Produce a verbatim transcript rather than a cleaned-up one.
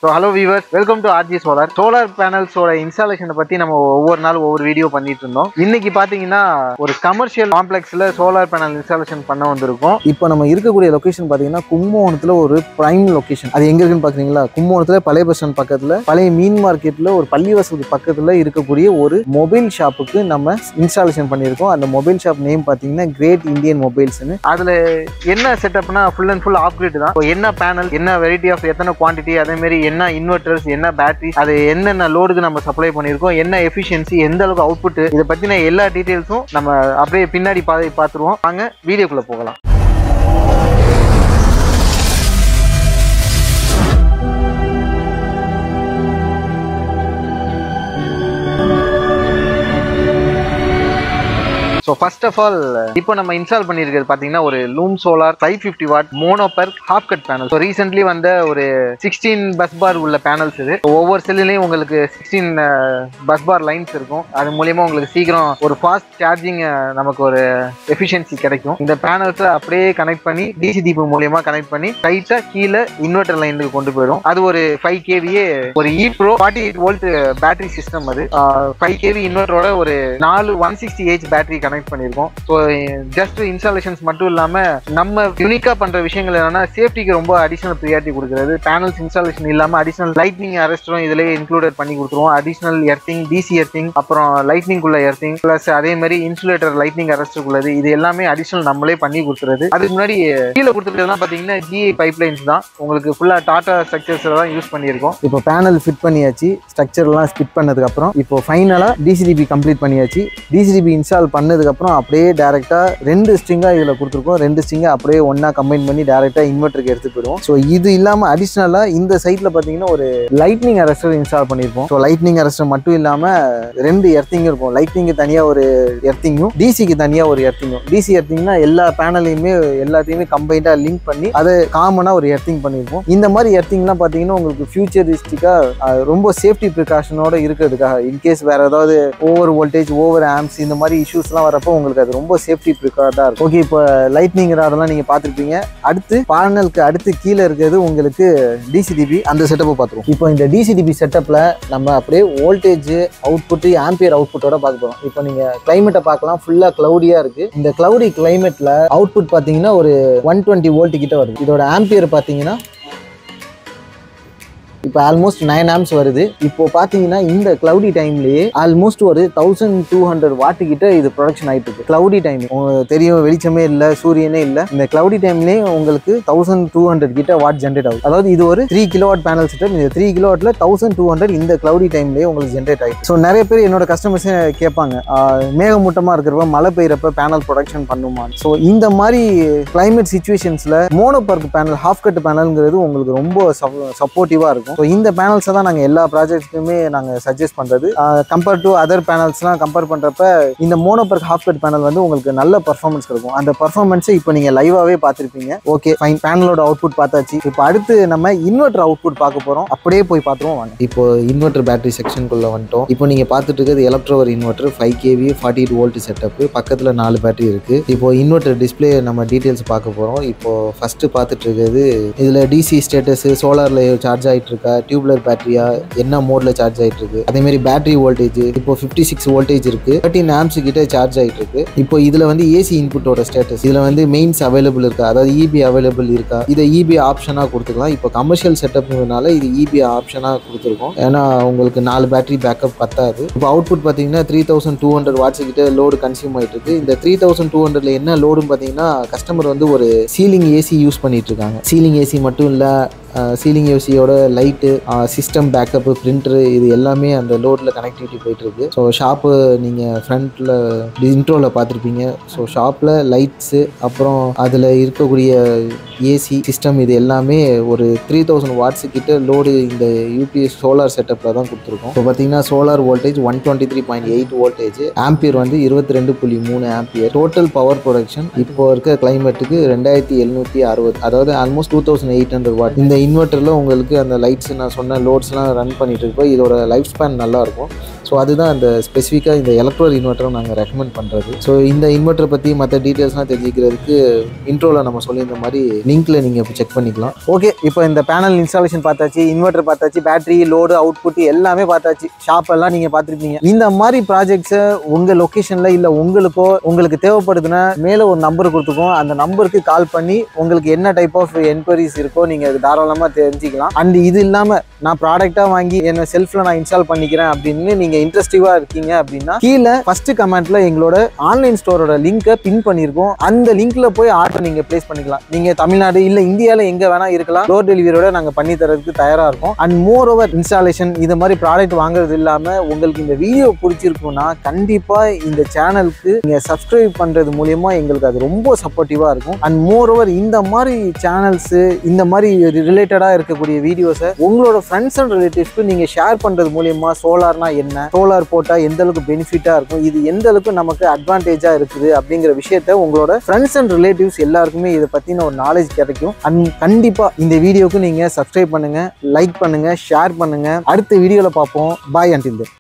So hello viewers, welcome to R G Solar. Solar panels ஓட installation பத்தி நம்ம ஒவ்வொரு நாள் ஒவ்வொரு வீடியோ பண்ணிட்டு இருந்தோம். இன்னைக்கு பாத்தீங்கன்னா ஒரு கமர்ஷியல் காம்ப்ளெக்ஸ்ல சோலார் பேனல் இன்ஸ்டாலேஷன் பண்ண வந்திருக்கோம். இப்போ நம்ம இருக்கக்கூடிய லொகேஷன் பாத்தீங்கன்னா கும்பகோணத்துல ஒரு பிரைம் லொகேஷன். அது எங்க இருக்குன்னு பாத்தீங்களா? கும்பகோணத்துல பழைய பஸ் ஸ்டாண்ட் பக்கத்துல பழைய மீன் மார்க்கெட்ல ஒரு பள்ளிவாசலுக்கு பக்கத்துல இருக்கக்கூடிய ஒரு மொபைல் ஷாப்புக்கு நம்ம இன்ஸ்டாலேஷன் பண்ணியிருக்கோம். அந்த மொபைல் ஷாப் நேம் பாத்தீங்கன்னா கிரேட் இந்தியன் மொபைல்ஸ்னு. அதுல என்ன செட்டப்னா full and full off grid தான். என்ன பேனல், என்ன வெரைட்டி ஆஃப் எத்தனை குவான்டிட்டி, அதே மாதிரி என்ன இன்வெர்டர்ஸ், என்ன பேட்டரி, அது என்னென்ன லோடுக்கு நம்ம சப்ளை பண்ணியிருக்கோம், என்ன எஃபிஷியன்சி, எந்த அளவுக்கு அவுட்புட், இதை பத்தின எல்லா டீடைல்ஸும் நம்ம அப்படியே பின்னாடி பாதை பார்த்துருவோம். வாங்க வீடியோக்குள்ள போகலாம். So first of all, இப்போ நம்ம இன்ஸ்டால் பண்ணியிருக்கிறது பார்த்தீங்கன்னா ஒரு Loom Solar five fifty watt mono per half cut panel. So recently வந்த ஒரு சிக்ஸ்டீன் பஸ் பார் உள்ள பேனல்ஸ் இது. ஒவ்வொரு செல்லுலையும் உங்களுக்கு சிக்ஸ்டீன் பஸ் பார் லைன்ஸ் இருக்கும். அது மூலியமா உங்களுக்கு சீக்கிரம் ஒரு ஃபாஸ்ட் சார்ஜிங் நமக்கு ஒரு எஃபிஷியன்சி கிடைக்கும். இந்த பேனல்ஸை அப்படியே கனெக்ட் பண்ணி டிசி தீபு மூலியமா கனெக்ட் பண்ணி டைட்டா கீழே இன்வெர்டர் லைனுக்கு கொண்டு போயிடும். அது ஒரு ஃபைவ் கேவியே ஒரு E pro forty eight volt battery system. அது ஃபைவ் கேவி இன்வெர்டரோட ஒரு நாலு one sixty AH battery connect பண்ணிருக்கோம். ஸோ ஜஸ்ட் இன்ஸ்டாலேஷன்ஸ் மட்டும் இல்லாம நம்ம யூனிக்கா பண்ற விஷயங்கள் என்னன்னா சேஃப்டிக்கு ரொம்ப அடிஷனல் ப்ரியாரிட்டி கொடுக்கிறது. பேனல்ஸ் இன்ஸ்டாலேஷன் இல்லாம அடிஷனல் லைட்னிங் அரெஸ்டரும் இதுலயே இன்க்ளூடட் பண்ணி கொடுத்துருவோம். அடிஷனல் எர்த்திங், டிசி எர்த்திங், அப்புறம் லைட்னிங் உள்ள எர்த்திங், பிளஸ் அதே மாதிரி இன்சுலேட்டர் லைட்னிங் அரெஸ்டர் உள்ளது. இது எல்லாமே அடிஷனல் நம்மளே பண்ணி கொடுத்துறது. அதுக்கு முன்னாடி கீழே கொடுத்துருக்கிறதுலாம் பாத்தீங்கன்னா ஜிஐ பைப்லைன்ஸ் தான். உங்களுக்கு ஃபுல்லா டாடா ஸ்ட்ரக்சர்ஸ் தான் யூஸ் பண்ணியிருக்கோம். இப்போ பேனல் ஃபிட் பண்ணியாச்சு, ஸ்ட்ரக்சர் எல்லாம் ஃபிட் பண்ணதுக்கு அப்புறம் இப்போ ஃபைனலா டிசிடிபி கம்ப்ளீட் பண்ணியாச்சு. டிசிடிபி இன்ஸ்டால் பண்ணதுக்கு அப்புறம் அப்படியே டைரக்டா ரெண்டு ஸ்ட்ரிங்கா இதுல கொடுத்துருக்கோம். ரெண்டு ஸ்ட்ரிங்கா அப்படியே ஒன்னா கம்பைன் பண்ணி டைரக்டா இன்வெர்டருக்கு எடுத்து போயிடுவோம். ஸோ இது இல்லாம அடிஷனலா இந்த சைட்ல பாத்தீங்கன்னா ஒரு லைட்னிங் அரெஸ்டர் இன்ஸ்டால் பண்ணிருப்போம். ஸோ லைட்னிங் அரெஸ்டர் மட்டும் இல்லாம ரெண்டு எர்த்திங் இருக்கும். லைட்னிங்கு தனியா ஒரு எர்த்திங்கும், டிசிக்கு தனியா ஒரு எர்த்திங்கும். டிசி எர்த்திங்னா எல்லா பேனலையுமே எல்லாத்தையுமே கம்பைண்டா லிங்க் பண்ணி அதை காமனா ஒரு எர்த்திங் பண்ணிருப்போம். இந்த மாதிரி எர்த்திங்லாம் பாத்தீங்கன்னா உங்களுக்கு ஃபியூச்சரிஸ்டிக்கா ரொம்ப சேஃப்டி ப்ரிகாஷனோட இருக்கிறதுக்காக, இன்கேஸ் வேற ஏதாவது ஓவர் வோல்டேஜ், ஓவர் ஆம்ஸ் இந்த மாதிரி இஷ்யூஸ்லாம் வரப்போ உங்களுக்கு அது ரொம்ப சேஃப்டி ப்ரிகார்டா இருக்கும். ஓகே, இப்போ லைட்னிங் ராடெல்லாம் நீங்க பார்த்துருப்பீங்க. அடுத்து பேனலுக்கு அடுத்து கீழே இருக்கிறது உங்களுக்கு டிசிடிபி. அந்த செட்டப்பை பார்த்துருவோம். இப்போ இந்த டிசிடிபி செட்டப்ல நம்ம அப்படியே வோல்டேஜ் அவுட்புட், ஆம்பியர் அவுட்புட்டோட பார்க்க போறோம். இப்போ நீங்க கிளைமேட்டை பார்க்கலாம், ஃபுல்லா கிளவுடியா இருக்கு. இந்த கிளவுடி கிளைமேட்ல அவுட்புட் பாத்தீங்கன்னா ஒரு ஒன் டுவெண்ட்டி வோல்ட் கிட்ட வருது. இதோட ஆம்பியர் பாத்தீங்கன்னா இப்போ ஆல்மோஸ்ட் நைன் ஆம்ஸ் வருது. இப்போ பாத்தீங்கன்னா இந்த கிளவுடி டைம்லயே ஆல்மோஸ்ட் ஒரு தௌசண்ட் டூ ஹண்ட்ரட் வாட்டு கிட்ட இது ப்ரொடக்ஷன் ஆயிட்டு இருக்கு. கிளவுடி டைம் உங்களுக்கு தெரியும், வெளிச்சமே இல்லை, சூரியனே இல்லை. இந்த கிளவுடி டைம்லயே உங்களுக்கு தௌசண்ட் டூ ஹண்ட்ரட் கிட்ட வாட் ஜென்ரேட் ஆகுது. அதாவது இது ஒரு three kilo watt panel setup. இந்த த்ரீ கிலோ வாட்ல தௌசண்ட் டூ ஹண்ட்ரட் இந்த கிளவுடி டைம்லயே உங்களுக்கு ஜென்ரேட் ஆயிடுச்சு. ஸோ நிறைய பேர் என்னோட கஸ்டமர்ஸே கேட்பாங்க, மேகமூட்டமா இருக்கிறப்ப மழை பெய்யறப்ப பேனல் ப்ரொடக்ஷன் பண்ணுமா? ஸோ இந்த மாதிரி கிளைமேட் சிச்சுவேஷன்ஸ்ல மோனோபர்க் பேனல், ஹாஃப் கட் பேனல்ங்கிறது உங்களுக்கு ரொம்ப சப்போர்ட்டிவா இருக்கும். ஸோ இந்த பேனல்ஸை தான் நாங்கள் எல்லா ப்ராஜெக்ட்ஸுக்குமே நாங்கள் சஜஸ்ட் பண்ணுறது. கம்பேர் டு அதர் பேனல்ஸ்லாம் கம்பேர் பண்ணுறப்ப இந்த மோனோபர்க் ஹாஃப் கட் பேனல் வந்து உங்களுக்கு நல்ல பர்ஃபார்மன்ஸ் இருக்கும். அந்த பர்ஃபார்மன்ஸை இப்போ நீங்கள் லைவாகவே பார்த்துருப்பீங்க. ஓகே ஃபைன், பேனலோட அவுட்புட் பார்த்தாச்சு. இப்போ அடுத்து நம்ம இன்வெர்டர் அவுட்புட் பார்க்க போகிறோம். அப்படியே போய் பார்த்துருவோம் வாங்க. இப்போ இன்வெர்டர் பேட்டரி செக்ஷனுக்குள்ளே வந்துட்டோம். இப்போ நீங்கள் பார்த்துட்டு இருக்கிறது Electrover inverter five KV forty eight volt setup. பக்கத்தில் நாலு பேட்டரி இருக்குது. இப்போ இன்வெர்டர் டிஸ்பிளே நம்ம டீட்டெயில்ஸ் பார்க்க போகிறோம். இப்போ ஃபஸ்ட்டு பார்த்துட்டு இருக்கிறது இதில் டிசி ஸ்டேட்டஸ், சோலாரில் சார்ஜ் ஆகிட்டு இருக்கா, டியூப்லர் பேட்டரியா, என்ன மோட்ல சார்ஜ் ஆயிட்டு இருக்கு, அதே மாதிரி பேட்டரி வோல்டேஜ் இப்போ ஃபிஃப்டி சிக்ஸ் வோல்டேஜ் இருக்கு, தேர்ட்டின் ஆம்ஸ் கிட்ட சார்ஜ் ஆயிட்டு இருக்கு. இப்போ இதுல வந்து ஏசி இன்புட்டோட ஸ்டேட்டஸ், இதுல வந்து மெயின்ஸ் அவைலபிள் இருக்கா, அதாவது இபி அவைலபிள் இருக்கா, இதை இபி ஆப்ஷனா கொடுத்துக்கலாம். இப்போ கமர்ஷியல் செட்டப்னால இது இபி ஆப்ஷனா கொடுத்துருக்கோம். ஏன்னா உங்களுக்கு நாலு பேட்டரி பேக்கப் பத்தாது. இப்போ அவுட்புட் பாத்தீங்கன்னா three thousand two hundred watts கிட்ட லோடு கன்சியூம் ஆயிட்டு இருக்கு. இந்த த்ரீ தௌசண்ட் டூ ஹண்ட்ரட்ல என்ன லோடுன்னு பாத்தீங்கன்னா கஸ்டமர் வந்து ஒரு சீலிங் ஏசி யூஸ் பண்ணிட்டு இருக்காங்க. சீலிங் ஏசி மட்டும் இல்ல, சீலிங் ஏசியோட லைட்டு, சிஸ்டம் பேக்கப்பு, பிரிண்டரு, இது எல்லாமே அந்த லோடில் கனெக்டிவிட்டி போயிட்டுருக்கு. ஸோ ஷாப்பு நீங்கள் ஃப்ரண்ட்டில் இன்ட்ரோவில் பார்த்துருப்பீங்க. ஸோ ஷாப்பில் லைட்ஸு, அப்புறம் அதில் இருக்கக்கூடிய ஏசி சிஸ்டம், இது எல்லாமே ஒரு த்ரீ தௌசண்ட் வாட்ஸு கிட்ட லோடு இந்த யூபிஎஸ் சோலார் செட்டப்பில் தான் கொடுத்துருக்கோம். இப்போ பார்த்தீங்கன்னா solar voltage one twenty three point eight voltage, ampere வந்து இருபத்தி ரெண்டு புள்ளி மூணு ஆம்பியர். டோட்டல் பவர் ப்ரொடக்ஷன் இப்போ இருக்க கிளைமேட்டுக்கு ரெண்டாயிரத்தி எழுநூற்றி அறுபது, அதாவது almost two thousand eight hundred watt. இந்த இன்வெர்ட்டரில் உங்களுக்கு அந்த லைட்ஸ் நான் சொன்ன லோட்ஸ்லாம் ரன் பண்ணிட்டு இருப்போம். இதோட லைஃப் ஸ்பேன் நல்லாயிருக்கும். ஸோ அதுதான் அந்த ஸ்பெசிஃபிக்காக இந்த எலக்ட்ரோல் இன்வெர்ட்டரை நாங்கள் ரெக்கமெண்ட் பண்ணுறது. ஸோ இந்த இன்வெர்ட்டரை பற்றி மற்ற டீட்டெயில்ஸ்லாம் தெரிஞ்சுக்கிறதுக்கு இன்ட்ரோவில் நம்ம சொல்லி இந்த மாதிரி லிங்க்கில் நீங்கள் இப்போ செக் பண்ணிக்கலாம். ஓகே, இப்போ இந்த பேனல் இன்ஸ்டாலேஷன் பார்த்தாச்சு, இன்வெர்ட்டர் பார்த்தாச்சு, பேட்டரி லோடு அவுட்புட் எல்லாமே பார்த்தாச்சு, ஷாப் எல்லாம் நீங்கள் பார்த்துருப்பீங்க. இந்த மாதிரி ப்ராஜெக்ட்ஸை உங்கள் லொக்கேஷனில் இல்லை உங்களுக்கோ உங்களுக்கு தேவைப்படுதுன்னா மேலே ஒரு நம்பர் கொடுத்துக்கோம். அந்த நம்பருக்கு கால் பண்ணி உங்களுக்கு என்ன டைப் ஆஃப் என்கொயரிஸ் இருக்கோ நீங்கள் அது தாராளமாக தெரிஞ்சுக்கலாம். அண்ட் இது இல்லாமல் நான் ப்ராடக்டாக வாங்கி என்ன செல்ஃபில் நான் இன்ஸ்டால் பண்ணிக்கிறேன் அப்படின்னு நீங்கள் இன்ட்ரெஸ்டிவாக இருக்கீங்க அப்படின்னா கீழே ஃபர்ஸ்ட் கமெண்ட்ல எங்களோட ஆன்லைன் ஸ்டோரோட லிங்கை பின் பண்ணியிருக்கோம். அந்த லிங்க்ல போய் ஆர்டர் நீங்கள் பிளேஸ் பண்ணிக்கலாம். நீங்கள் தமிழ்நாடு இல்லை இந்தியாவில் எங்கே வேணா இருக்கலாம், டோர் டெலிவரியோட நாங்கள் பண்ணி தரதுக்கு தயாராக இருக்கும். அண்ட் மோர் ஓவர் இன்ஸ்டாலேஷன் இது மாதிரி ப்ராடக்ட் வாங்குறது இல்லாமல் உங்களுக்கு இந்த வீடியோ பிடிச்சிருக்குன்னா கண்டிப்பாக இந்த சேனலுக்கு நீங்கள் சப்ஸ்கிரைப் பண்ணுறது மூலியமா எங்களுக்கு அது ரொம்ப சப்போர்ட்டிவாக இருக்கும். அண்ட் மோர் ஓவர் இந்த மாதிரி சேனல்ஸு இந்த மாதிரி ரிலேட்டடாக இருக்கக்கூடிய வீடியோஸை உங்களோட ஃப்ரெண்ட்ஸ் அண்ட் ரிலேட்டிவ்ஸ்க்கு நீங்கள் ஷேர் பண்ணுறது மூலியமா சோலார்னா என்ன, சோலார் போட்டால் எந்த அளவுக்கு பெனிஃபிட்டாக இருக்கும், இது எந்த அளவுக்கு நமக்கு அட்வான்டேஜாக இருக்குது அப்படிங்கிற விஷயத்த உங்களோட ஃப்ரெண்ட்ஸ் அண்ட் ரிலேட்டிவ்ஸ் எல்லாருக்குமே இதை பற்றின ஒரு நாலேஜ் கிடைக்கும். அண்ட் கண்டிப்பாக இந்த வீடியோக்கு நீங்கள் சப்ஸ்கிரைப் பண்ணுங்கள், லைக் பண்ணுங்கள், ஷேர் பண்ணுங்கள். அடுத்த வீடியோவில் பார்ப்போம். பாய். அன்டில் தென்.